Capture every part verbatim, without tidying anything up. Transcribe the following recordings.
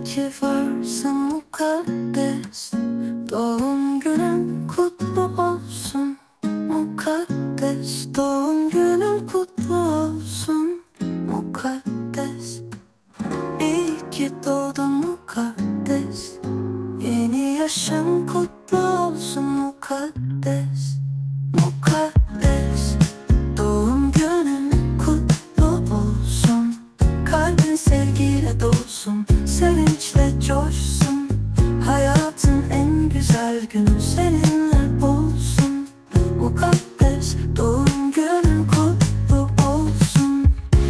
ki varsın mukaddes. Doğum günün kutlu olsun mukaddes. Doğum günün kutlu olsun mukaddes. İyi ki doğdun mukaddes. Yeni yaşın kutlu olsun mukaddes. Mukaddes. Doğum günün kutlu olsun. Kalbin sevgiyle dolsun, sevinçle coşsun. Hayatın en güzel günü seninle olsun mukaddes. Doğum günün kutlu olsun.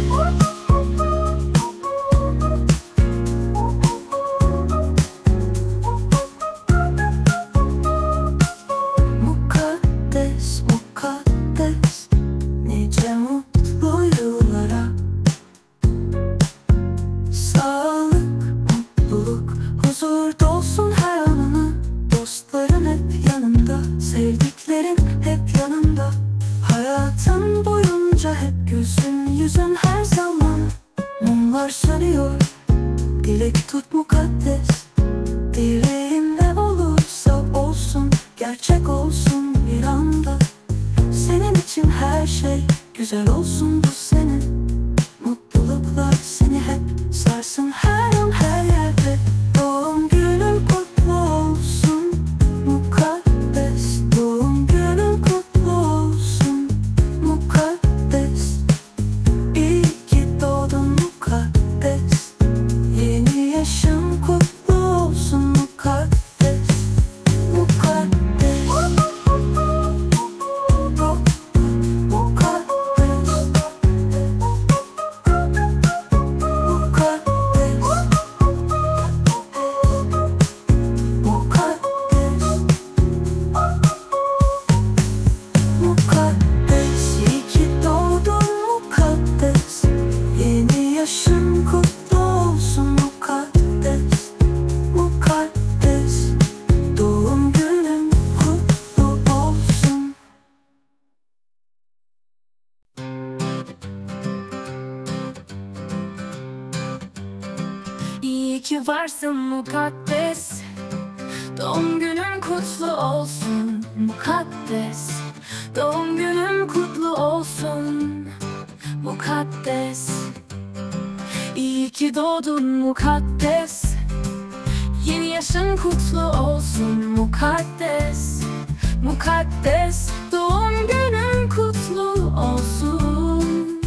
Mukaddes, mukaddes. Nice mutlu yıllara. Sağlık, mutluluk, huzur dolsun her anını. Dostların hep yanında, sevdiklerin hep yanında. Hayatın boyunca hep gülsün yüzün her zaman. Mumlar sönüyor, dilek tut mukaddes. Dileğin ne olursa olsun, gerçek olsun bir anda. Senin için her şey güzel olsun bu senin. Mutluluklar seni hep sarsın her an her yerde. Doğum günün kutlu olsun mukaddes. Doğum günün kutlu olsun mukaddes. İyi ki doğdun mukaddes. Yeni yaşın kutlu olsun mukaddes. Mukaddes. Mukaddes, iyi ki doğdun mukaddes. Yeni yaşın kutlu olsun mukaddes. Mukaddes, doğum günün kutlu olsun. İyi ki varsın mukaddes. Doğum günün kutlu olsun mukaddes. Doğum günün kutlu olsun mukaddes. İyi ki doğdun mukaddes. Yeni yaşın kutlu olsun mukaddes. Mukaddes, doğum günün kutlu olsun.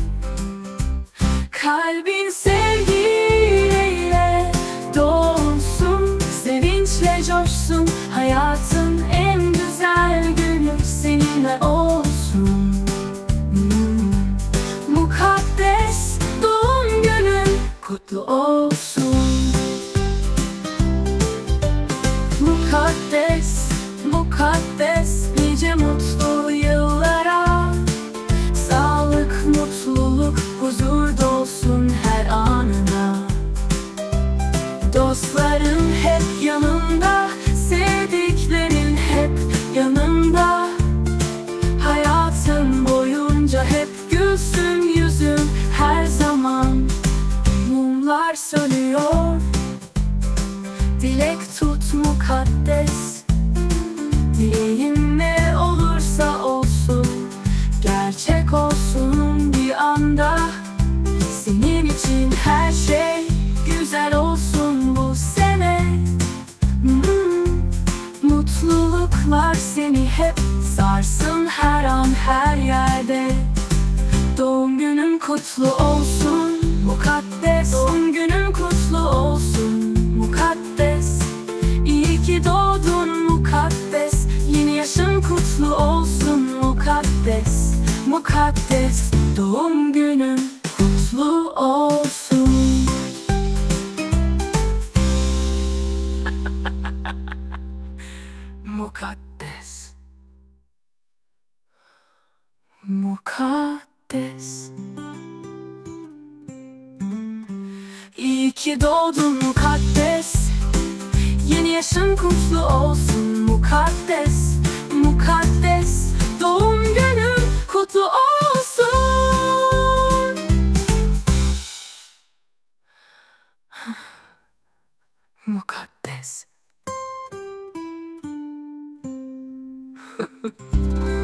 Kalbin sevgiyle dolsun, sevinçle coşsun. Hayatın en güzel günü seninle olsun. Hmm. Mukaddes, doğum günün kutlu olsun. Mukaddes, mukaddes, nice mutlu yıllara. Sağlık, mutluluk, huzur dolsun her anına. Dostların hep yanında, sevdiklerin hep yanında. Hayatın boyunca hep gülsün yüzün her zaman. Mumlar sönüyor, dilek tut mukaddes. Dileğin ne olursa olsun, gerçek olsun bir anda. Senin için her şey güzel olsun bu sene. Hmm. Mutluluklar seni hep sarsın her an her yerde. Doğum günün kutlu olsun mukaddes. Doğum günün kutlu olsun mukaddes. İyi ki doğdun mukaddes. Yeni yaşın kutlu olsun mukaddes. Mukaddes, doğum günün kutlu olsun. Mukaddes. Mukaddes. İyi ki doğdun mukaddes. Yeni yaşın kutlu olsun mukaddes. Mukaddes, doğum günün kutlu olsun. Mukaddes.